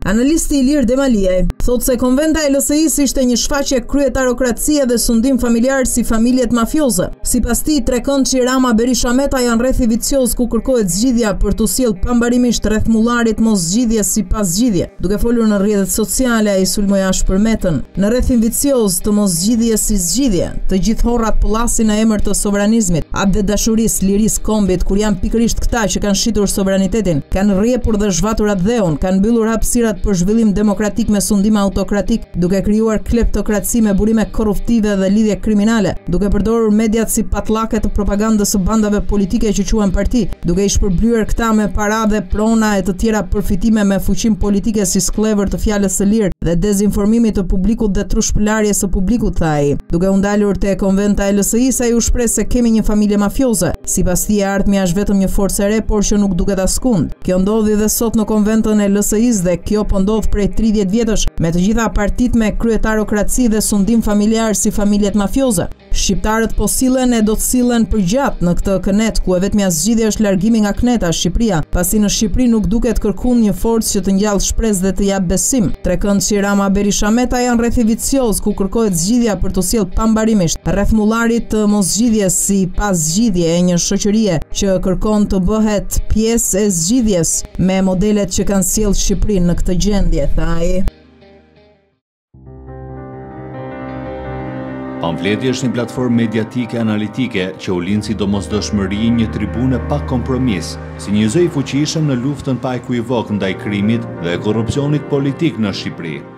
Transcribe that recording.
Analisti Ilir Demaliaj thotë se konventa e LSI-s ishte një shfaqje kryetarokracie dhe sundim familjar si familjet mafioze. Sipas tij, tre këndçi Rama Berisha Meta janë rrethi vicioz ku kërkohet zgjidhja për t'u sjellë pambarimisht rreth mullarit mos zgjidhje si pas zgjidhje. Duke folur në rrjetet sociale, ai sulmoi për Metën. Në rrethin vicioz të mos zgjidhjes si zgjidhje, të gjithë horrat pëllasin në emër të sovranizmit, atë dhe dashurisë, lirisë, kombit, kur janë pikërisht këta që kanë shitur sovranitetin, kanë rrjepur dhe zhvatur atë dheun, kanë mbyllur hapësirat për zhvillim demokratik me sundim autokratik, duke krijuar kleptokraci me burime korruptive dhe lidhje kriminale, duke përdorur mediat si patllake të propagandës së bandave politike që quhen parti, duke i shpërblyer këta me parade, prona e të tjera përfitime me fuqinë politike si sklever të fjalës së lirë dhe dezinformimit të publikut dhe trushpëlarjes së publikut, tha ai. Duke u ndalur te konventa e LSI-s, ai u shpreh se kemi një familje mafioze. Sipas tij, ardhmja është vetëm një forcë e re, por që nuk duket askund. Kjo ndodhi dhe sot në konventën e LSI-s dhe kjo po ndodh prej 30 vjetësh me të gjitha partitë me kryetarokraci dhe sundim familjar si familjet mafioze. Shqiptarët po sillen e do të sillen përgjatë në këtë kënet ku e vetmja zgjidhje është largimi nga këneta Shqipëria, pasi në Shqipëri nuk duket kërkuar një forcë që të ngjall shpresë dhe të jap besim. Trekëndçi Rama Berisha Meta janë rrethi vicioz ku kërkohet zgjidhja për të sjellë pambarimisht rreth mullarit të moszgjidhjes si pas zgjidhje e një shoqërie që kërkon të bëhet pjesë e zgjidhjes me modelet që kanë sjellë Shqipërinë në këtë gjendje, tha ai. Pamfleti është një platformë mediatike analitike që u lind si domosdoshmëri një tribune pa kompromis, si një zë i fuqishëm në luftën pa ekuivok ndaj krimit dhe korrupsionit politik në Shqipëri.